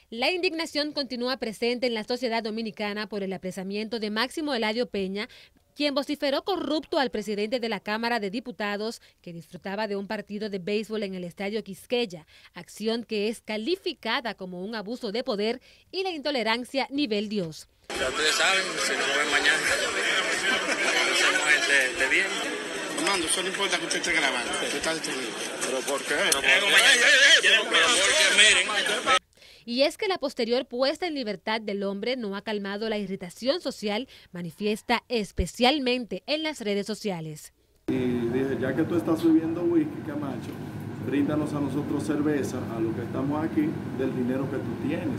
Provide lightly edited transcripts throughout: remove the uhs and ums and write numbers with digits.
La indignación continúa presente en la sociedad dominicana por el apresamiento de Máximo Eladio Peña, quien vociferó corrupto al presidente de la Cámara de Diputados que disfrutaba de un partido de béisbol en el Estadio Quisqueya, acción que es calificada como un abuso de poder y la intolerancia nivel Dios. Ya ustedes saben, si nos ven mañana, somos gente de bien. Armando, eso no importa que usted esté grabando, usted está detenido. ¿Pero por qué? Pero porque miren. Y es que la posterior puesta en libertad del hombre no ha calmado la irritación social, manifiesta especialmente en las redes sociales. Y dije, ya que tú estás subiendo whisky, Camacho, bríndanos a nosotros cerveza, a los que estamos aquí, del dinero que tú tienes.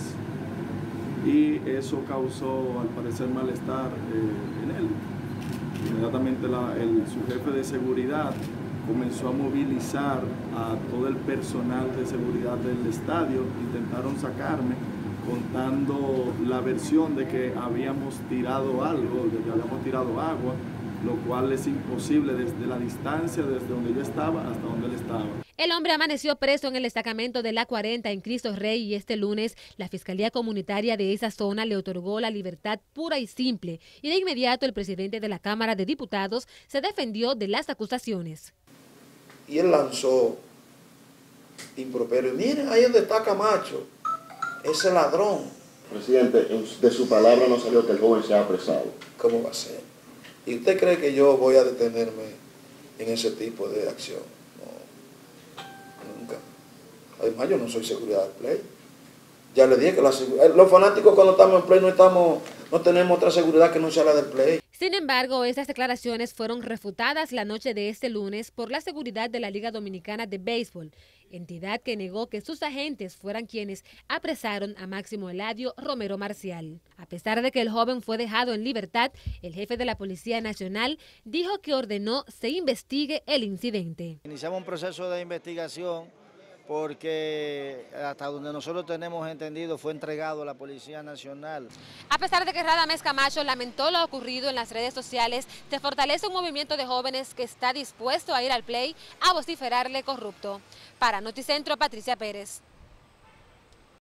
Y eso causó, al parecer, malestar en él. Inmediatamente su jefe de seguridad comenzó a movilizar a todo el personal de seguridad del estadio. Intentaron sacarme contando la versión de que habíamos tirado algo, de que habíamos tirado agua, lo cual es imposible desde la distancia, desde donde yo estaba hasta donde él estaba. El hombre amaneció preso en el destacamento de la 40 en Cristo Rey y este lunes la Fiscalía Comunitaria de esa zona le otorgó la libertad pura y simple y de inmediato el presidente de la Cámara de Diputados se defendió de las acusaciones. Y él lanzó improperio. Miren, ahí donde está Camacho, ese ladrón. Presidente, de su palabra no salió que el joven sea apresado. ¿Cómo va a ser? ¿Y usted cree que yo voy a detenerme en ese tipo de acción? No, nunca. Además, yo no soy seguridad del play. Ya le dije que los fanáticos cuando estamos en play no tenemos otra seguridad que no sea la del play. Sin embargo, estas declaraciones fueron refutadas la noche de este lunes por la seguridad de la Liga Dominicana de Béisbol, entidad que negó que sus agentes fueran quienes apresaron a Máximo Eladio Romero Marcial. A pesar de que el joven fue dejado en libertad, el jefe de la Policía Nacional dijo que ordenó se investigue el incidente. Iniciamos un proceso de investigación porque hasta donde nosotros tenemos entendido fue entregado a la Policía Nacional. A pesar de que Radamés Camacho lamentó lo ocurrido en las redes sociales, se fortalece un movimiento de jóvenes que está dispuesto a ir al play a vociferarle corrupto. Para Noticentro, Patricia Pérez.